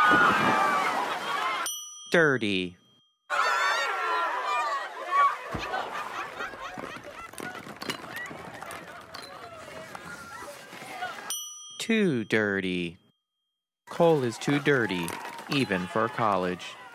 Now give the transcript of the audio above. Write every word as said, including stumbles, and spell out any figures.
Dirty. Too dirty. Coal is too dirty, even for college.